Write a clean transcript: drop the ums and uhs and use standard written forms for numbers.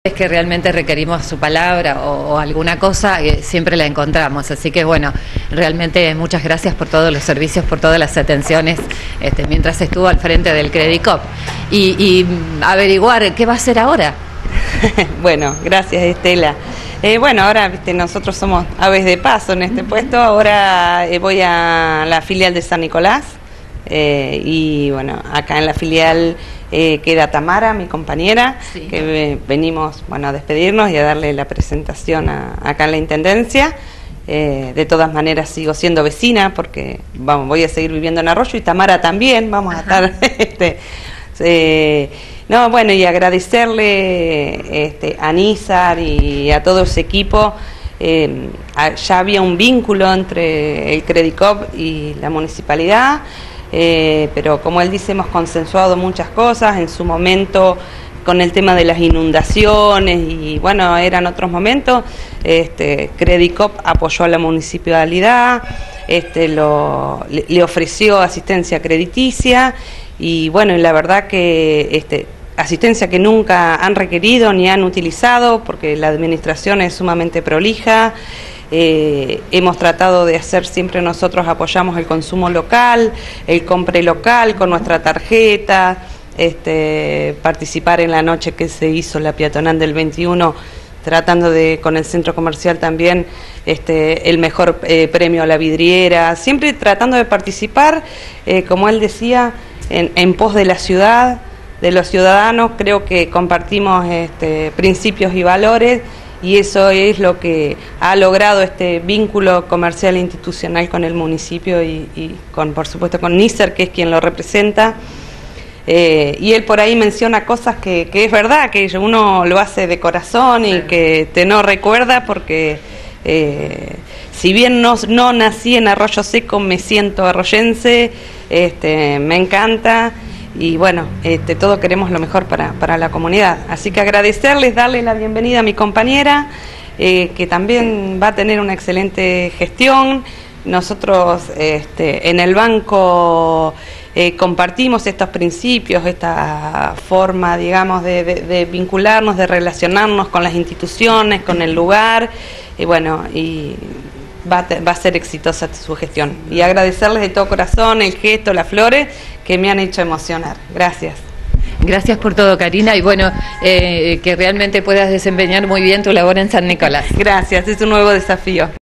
Es que realmente requerimos su palabra o alguna cosa, siempre la encontramos. Así que bueno, realmente muchas gracias por todos los servicios, por todas las atenciones mientras estuvo al frente del Credicop. Y averiguar qué va a hacer ahora. Bueno, gracias Estela. Bueno, ahora nosotros somos aves de paso en este puesto. Ahora voy a la filial de San Nicolás y bueno, acá en la filial queda Tamara, mi compañera, sí, que venimos a despedirnos y a darle la presentación acá en la Intendencia. De todas maneras sigo siendo vecina porque voy a seguir viviendo en Arroyo y Tamara también, vamos a estar... No, bueno, y agradecerle a Nízar y a todo ese equipo. Ya había un vínculo entre el Credicop y la municipalidad, pero como él dice, hemos consensuado muchas cosas en su momento con el tema de las inundaciones y bueno, eran otros momentos. Credicop apoyó a la municipalidad, le ofreció asistencia crediticia y bueno, y la verdad que asistencia que nunca han requerido ni han utilizado porque la administración es sumamente prolija. Hemos tratado de hacer siempre, nosotros apoyamos el consumo local, el compre local con nuestra tarjeta, participar en la noche que se hizo la peatonal del 21, tratando de, con el centro comercial también, el mejor premio a la vidriera, siempre tratando de participar, como él decía, en pos de la ciudad, de los ciudadanos. Creo que compartimos principios y valores y eso es lo que ha logrado este vínculo comercial e institucional con el municipio y con, por supuesto, con Nízar, que es quien lo representa. Y él por ahí menciona cosas que es verdad, que uno lo hace de corazón y que te no recuerda porque si bien no nací en Arroyo Seco, me siento arroyense, me encanta. Y bueno, todos queremos lo mejor para la comunidad. Así que agradecerles, darle la bienvenida a mi compañera, que también va a tener una excelente gestión. Nosotros en el banco compartimos estos principios, esta forma, digamos, de vincularnos, de relacionarnos con las instituciones, con el lugar, y bueno, y va a ser exitosa su gestión. Y agradecerles de todo corazón el gesto, las flores, que me han hecho emocionar. Gracias. Gracias por todo, Karina, y bueno, que realmente puedas desempeñar muy bien tu labor en San Nicolás. Gracias, es un nuevo desafío.